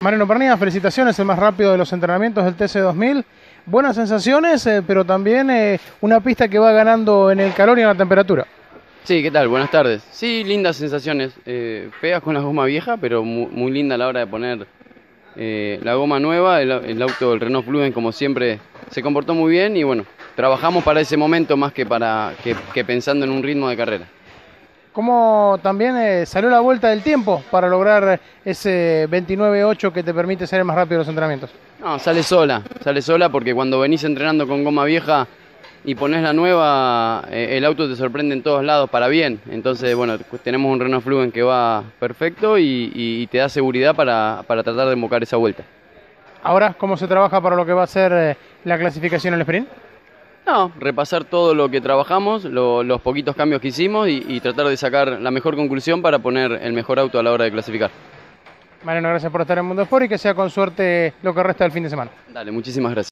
Mariano Pernía, felicitaciones, el más rápido de los entrenamientos del TC2000. Buenas sensaciones, pero también una pista que va ganando en el calor y en la temperatura. Sí, ¿qué tal? Buenas tardes. Sí, lindas sensaciones. Feas con la goma vieja, pero muy linda a la hora de poner la goma nueva. El auto, el Renault Fluence, como siempre, se comportó muy bien y bueno, trabajamos para ese momento más que pensando en un ritmo de carrera. ¿Cómo también salió la vuelta del tiempo para lograr ese 29.8 que te permite ser el más rápido de los entrenamientos? No, sale sola porque cuando venís entrenando con goma vieja y pones la nueva, el auto te sorprende en todos lados para bien. Entonces, bueno, tenemos un Renault Fluence que va perfecto y te da seguridad para tratar de embocar esa vuelta. Ahora, ¿cómo se trabaja para lo que va a ser la clasificación en el sprint? No, repasar todo lo que trabajamos, los poquitos cambios que hicimos y tratar de sacar la mejor conclusión para poner el mejor auto a la hora de clasificar. Mariano, gracias por estar en Mundo Sport y que sea con suerte lo que resta del fin de semana. Dale, muchísimas gracias.